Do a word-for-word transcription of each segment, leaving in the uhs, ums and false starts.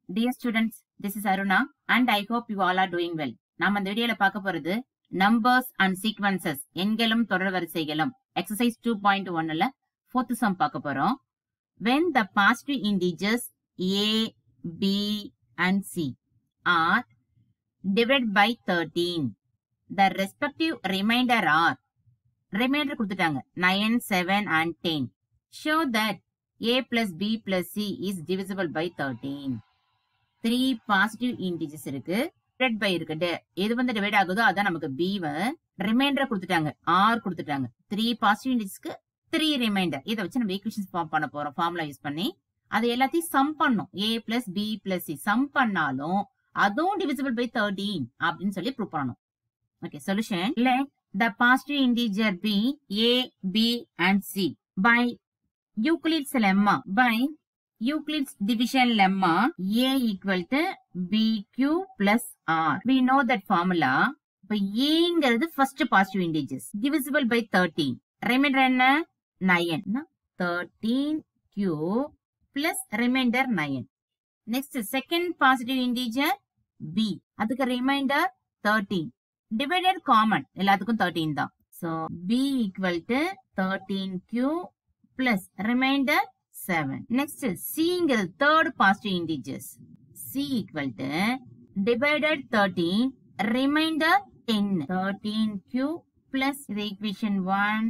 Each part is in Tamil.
Dear students, this is Aruna and I hope you all are doing well. நாம் அந்த வீடியோல பார்க்க போறது numbers and sequences எண்களும் தொடர் வரிசைகளும் exercise two point one ல fourth sum பார்க்க போறோம். When the positive integers a, b and c are divided by thirteen, the respective remainder are remainder கொடுத்துட்டாங்க nine, seven and ten. Show that a plus b plus c is divisible by thirteen. three positive integers இருக்கு, divided by இருக்கு. எது வந்து டிவைட் ஆகுதோ அதான் நமக்கு b. ரிமைண்டர் கொடுத்துட்டாங்க r கொடுத்துட்டாங்க. three positive integersக்கு three ரிமைண்டர். இதை வச்சு நம்ம ஈக்குவேஷன்ஸ் ஃபார்ம் பண்ண போறோம். ஃபார்முலா யூஸ் பண்ணி அது எல்லாத்தையும் சம் பண்ணோம். a plus b plus c sum பண்ணாலும் அதுவும் divisible by thirteen அப்படின்னு சொல்லி ப்ரூவ் பண்ணணும். Okay, solution. Let the positive integer be a, b and c by Euclid's lemma. By Euclid's division lemma, a equal to bq plus r. We know that formula. இப்போ aங்கிறது first positive integers divisible by thirteen. Remainder என்ன? nine. thirteen q plus remainder nine. Next second positive integer b. அதுக்கு remainder thirteen. Divided common. எல்லாத்துக்கும் thirteen தான். So b equal to thirteen q plus remainder seven. Next c is third positive integers. C equal to divided thirteen, remainder ten. thirteen q plus the equation one,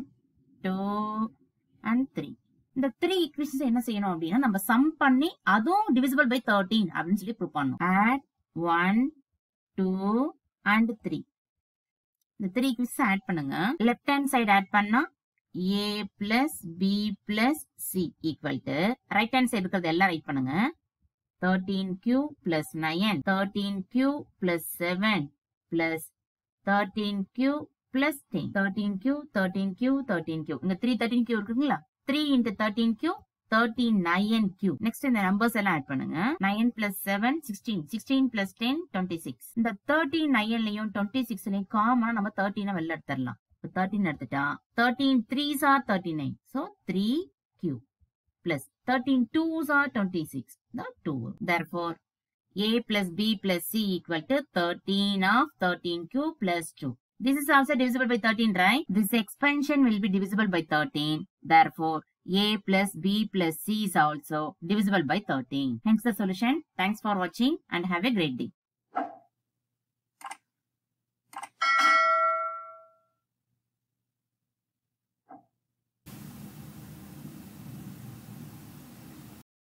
two and three. இந்த three equations என்ன செய்யணும் அப்படின்னா நம்ம சம் பண்ணி அதுவும் divisible by thirteen அப்படின்னு சொல்லி ப்ரூவ் பண்ணணும். Add one, two and three. இந்த three equations ஆட் பண்ணுங்க. லெஃப்ட் ஹேண்ட் சைடு ஆட் பண்ணா a plus b plus c equal to right hand side இருக்கிறது எல்லாம் ரைட் பண்ணுங்க. thirteen q plus nine, thirteen q plus seven plus thirteen q plus ten. thirteen q, thirteen q, thirteen q. இங்க three thirteen q இருக்குங்களா? three into thirteen q, thirty-nine q. Next இந்த நம்பர்ஸ் எல்லாம் ஆட் பண்ணுங்க. nine plus seven, sixteen. sixteen plus ten, twenty-six. இந்த thirty-nine லயும் twenty-six லயும் காமனா நம்ம thirteen வெளில எடுத்துடலாம். thirteen எடுத்துட்டா thirteen threes are thirty-nine. So three q plus thirteen twos are twenty-six. The two. Therefore, a plus b plus c equal to thirteen of thirteen q plus two. This is also divisible by thirteen, right? This expansion will be divisible by thirteen. Therefore, a plus b plus c is also divisible by thirteen. Hence the solution. Thanks for watching and have a great day.